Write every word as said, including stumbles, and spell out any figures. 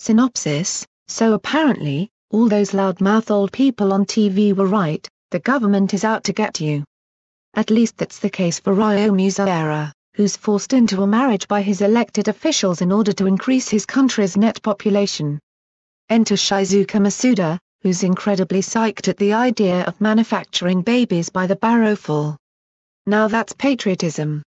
Synopsis: so apparently, all those loudmouth old people on T V were right, the government is out to get you. At least that's the case for Ryo Muzaera, who's forced into a marriage by his elected officials in order to increase his country's net population. Enter Shizuka Masuda, who's incredibly psyched at the idea of manufacturing babies by the barrowful. Now that's patriotism.